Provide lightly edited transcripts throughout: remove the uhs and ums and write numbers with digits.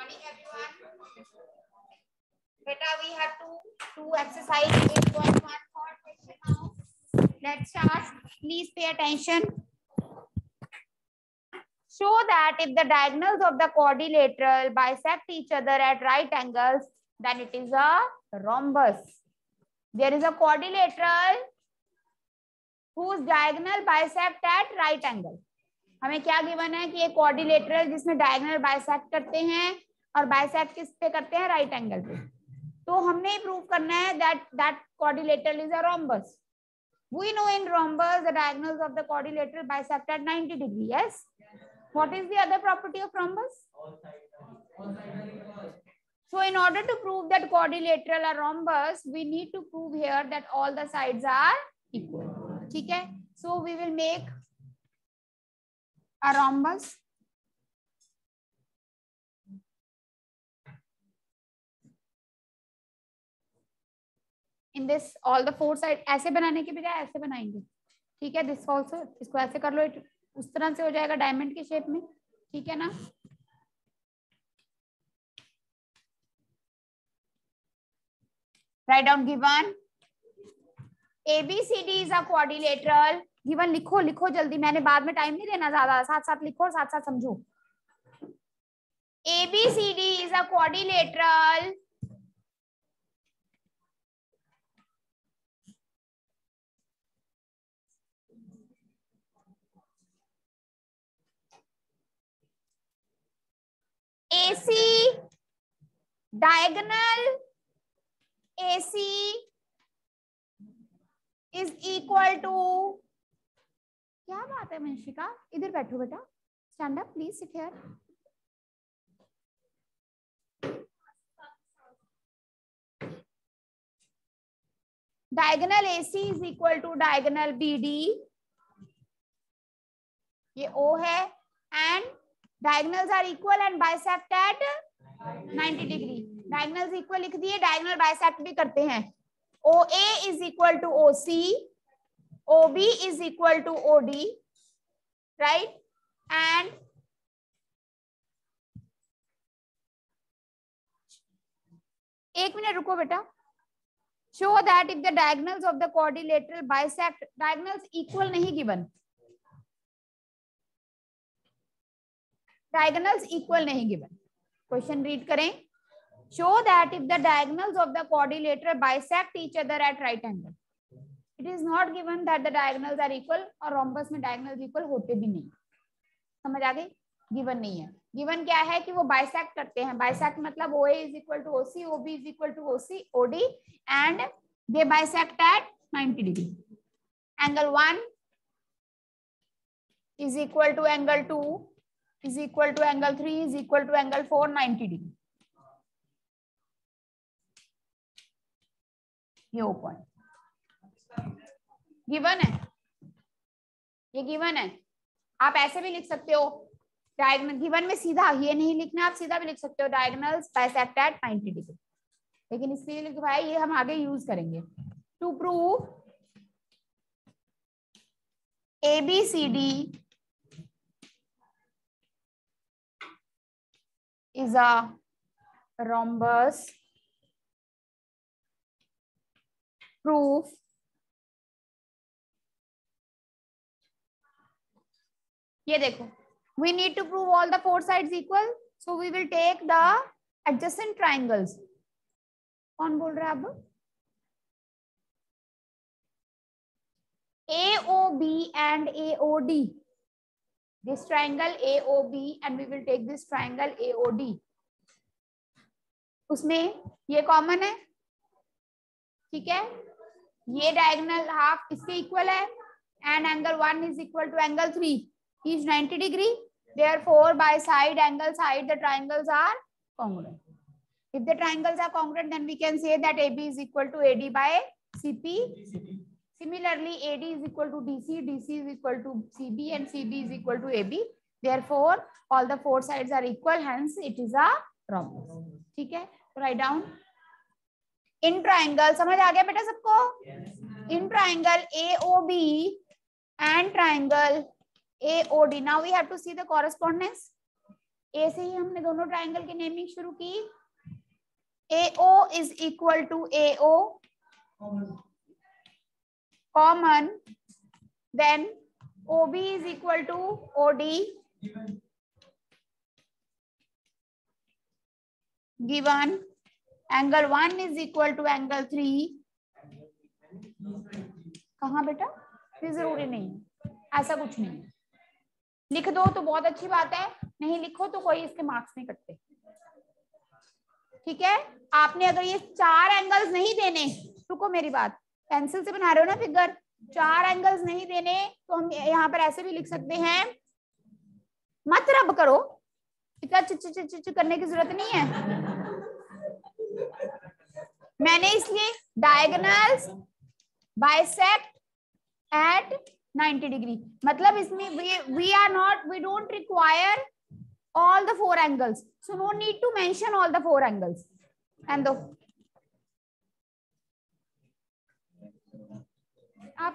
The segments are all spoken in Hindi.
Morning everyone. Beta, we have to exercise 8.1 third question now. Let's start. Please pay attention. Show that if the diagonals of the quadrilateral bisect each other at right angles, then it is a rhombus. There is a quadrilateral whose diagonal bisect at right angle. हमें क्या गिवन है कि ये क्वाड्रिलेटरल जिसमें डायगोनल बाइसेक्ट करते हैं और बाइसेक्ट किस पे करते हैं, राइट एंगल पे. तो हमने प्रूव करना है that quadrilateral is a rhombus. We know in rhombus the diagonals of the quadrilateral bisect at 90 degree. Yes. What is the other property of rhombus? So in order to prove that quadrilateral are rhombus, we need to prove here that all the sides are equal. ठीक है? So we will make a rhombus. In this all the four sides ऐसे बनाने के बजाय ऐसे बनाएंगे. ठीक है? This also इसको ऐसे कर लो, उस तरह से हो जाएगा डायमंड के शेप में. ठीक है ना? Write down given ABCD is a quadrilateral. Given लिखो लिखो जल्दी, मैंने बाद में टाइम नहीं देना ज्यादा, साथ साथ लिखो और साथ साथ समझो. ABCD is a quadrilateral AC diagonal AC is equal to, क्या बात है मंशिका, इधर बैठो बेटा, stand up please, sit here. Diagonal AC is equal to diagonal BD, ये O है, and diagonals are equal and bisect at 90 degree. diagonals equal लिख दिए, diagonal bisect भी करते हैं. OA is equal to OC, OB is equal to OD, right? And एक मिनट रुको बेटा. Show that if the diagonals of the quadrilateral bisect, diagonals equal नहीं given, diagonals equal नहीं given. Question read करें. Show that if the diagonals of the quadrilateral bisect each other at right angle. It is not given that the diagonals are equal, और rhombus में diagonals equal होते भी नहीं. समझ आ गई? Given नहीं है. Given क्या है कि वो bisect करते हैं. Bisect मतलब OA is equal to OC, OB is equal to OC, OD, and they bisect at 90 degree. Angle 1 is equal to angle 2 is equal to angle 3 is equal to angle 4, 90 degree. ये O point गिवन है, ये गिवन है. आप ऐसे भी लिख सकते हो, डायगोनल गिवन में सीधा ये नहीं लिखना, आप सीधा भी लिख सकते हो डायगोनल्स बाइसेक्ट एट 90 डिग्री. लेकिन इसलिए लिखवाया, ये हम आगे यूज करेंगे. To prove ABCD is a rhombus, proof ये देखो, we need to prove all the four sides equal, so we will take the adjacent triangles. कौन बोल रहा है अब? AOB and AOD, this triangle AOB and we will take this triangle AOD. उसमें ये कॉमन है. ठीक है? ये डायगोनल हाफ इसके इक्वल है, and angle 1 is equal to angle 3 is 90 degree. Therefore by side angle side the triangles are congruent. If the triangles are congruent, then we can say that AB is equal to AD by CP. Similarly, AD is equal to DC, DC is equal to CB, and CB is equal to AB. Therefore all the four sides are equal, hence it is a rhombus. ठीक है? Write down. In triangle, समझ आ गया बेटा सबको? In triangle AOB and triangle AOD. Now we have to see the correspondence. ए से ही हमने दोनों ट्राइंगल की नेमिंग शुरू की. AO is equal to AO common, then OB is equal to OD given, angle 1 is equal to angle 3. कहाँ बेटा, ये जरूरी नहीं है, ऐसा कुछ नहीं है. लिख दो तो बहुत अच्छी बात है, नहीं लिखो तो कोई इसके मार्क्स नहीं कटते. ठीक है, आपने अगर ये 4 एंगल्स नहीं देने, रुको मेरी बात, पेंसिल से बना रहे हो ना फिगर, 4 एंगल्स नहीं देने तो हम यहाँ पर ऐसे भी लिख सकते हैं, मत रब करो, इतना चिच करने की जरूरत नहीं है. मैंने इसलिए डायगोनल्स बाइसेक्ट एट 90 डिग्री, मतलब इसमें we don't require all the 4 angles, so no need to mention all the 4 angles. And the आप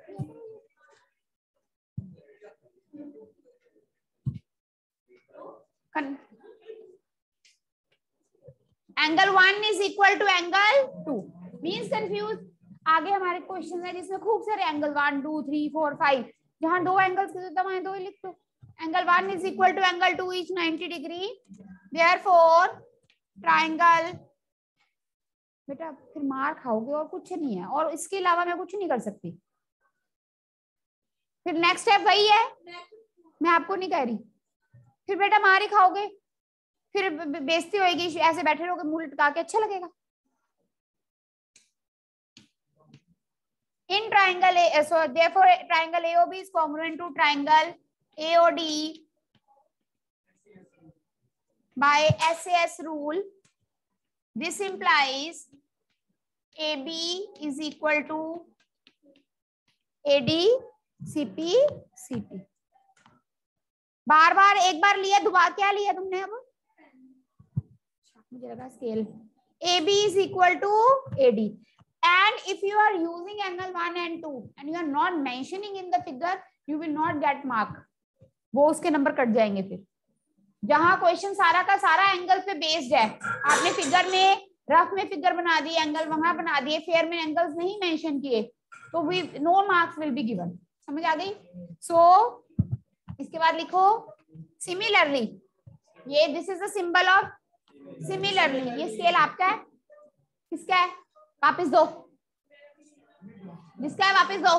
angle 1 is equal to angle 2 means confused. आगे हमारे क्वेश्चन है जिसमें खूब सारे एंगल 1 2 3 4 5, जहां 2 एंगल्स की जरूरत है 2 ही लिख दो. Angle 1 is equal to angle 2 is 90 degree, therefore triangle. बेटा फिर मार खाओगे और कुछ नहीं है, और इसके अलावा मैं कुछ नहीं कर सकती. फिर नेक्स्ट स्टेप वही है, मैं आपको नहीं कह रही, फिर बेटा मार ही खाओगे, फिर बेइज्जती होगी, ऐसे बैठे रहोगे मुंह लटका के, अच्छा लगेगा. In triangle A, so therefore triangle AOB is congruent to triangle AOD by SAS rule. This implies AB is equal to AD CP CT. बार बार एक बार लिया, दोबारा क्या लिया तुमने अब, मुझे लगा scale. AB is equal to AD. And if you are using angle 1 and 2 and you are not mentioning in the figure, you will not get mark. वो उसके नंबर कट जाएंगे. फिर जहां क्वेश्चन सारा का सारा एंगल पे बेस्ड है, आपने फिगर में रफ में फिगर बना दी, एंगल वहां बना दिए, फेयर में एंगल्स नहीं मेंशन किए, तो we no marks will be given. समझ आ गई? सो इसके बाद लिखो सिमिलरली. ये this is the symbol of similarly. ये स्केल आपका है, किसका है? वापस दो, जिसका है वापस दो.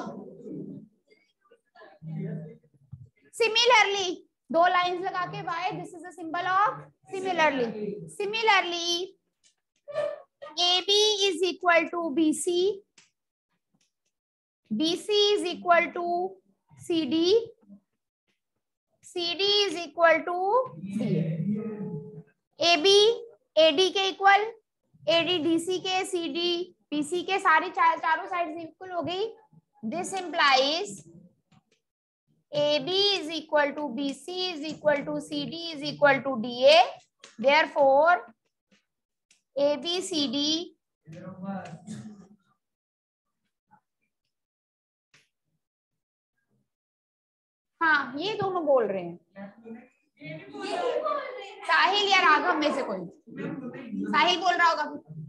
सिमिलरली 2 लाइंस लगा के, why this is the symbol of similarly. Similarly AB is equal to BC, BC is equal to CD, CD is equal to DA. AB AD के इक्वल, AD DC के, CD BC के, सारी चारों साइड्स इक्वल हो गई. This implies AB is equal to BC is equal to CD is equal to DA. Therefore ABCD हाँ ये दोनों बोल रहे हैं, साहिल या राघव में से कोई. साहिल बोल रहा होगा,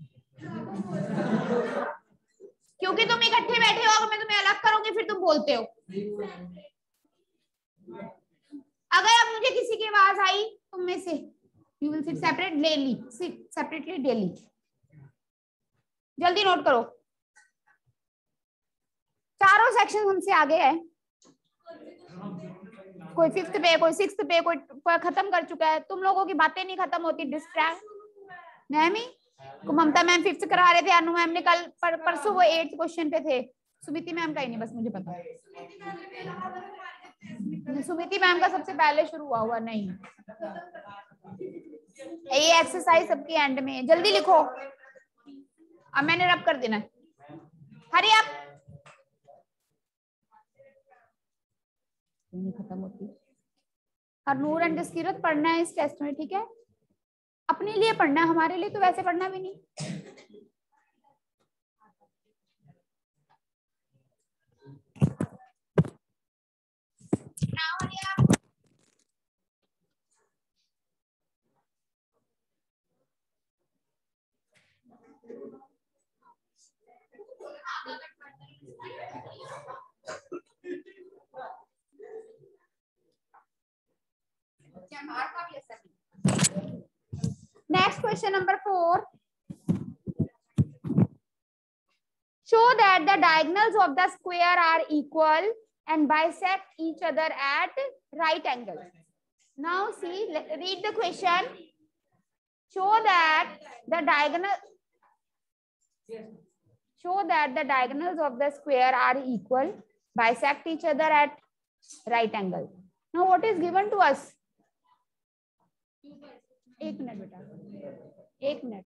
क्योंकि तुम इकट्ठे बैठे हो, अगर मैं तुम्हें अलग करूंगी फिर तुम बोलते हो. अगर अब मुझे किसी की आवाज आई तुम में से, you will sit separately daily. जल्दी नोट करो, चारों सेक्शन हमसे आगे है. कोई 5th पे, कोई 6th पे, कोई खत्म कर चुका है. तुम लोगों की बातें नहीं खत्म होती, डिस्ट्रैक्ट. नहीं ममता मैम 5th करा रहे थे, अनु मैम ने कल परसों वो 8th क्वेश्चन पे थे. सुमिति मैम का ही नहीं, बस मुझे पता है. सुमिति मैम का सबसे पहले शुरू हुआ नहीं. ये एक्सरसाइज सबके एंड में. जल्दी लिखो, अब मैंने रब कर देना. हरी अप, नहीं खत्म होती. हरनूर एंड जसकीरत पढ़ना है इस टेस्ट में, ठीक है? अपने लिए पढ़ना है, हमारे लिए तो वैसे पढ़ना भी नहीं. Next question number 4. Show that the diagonals of the square are equal and bisect each other at right angles. Now see, read the question. Show that the diagonals of the square are equal, bisect each other at right angle. Now what is given to us? एक मिनट बेटा, एक मिनट.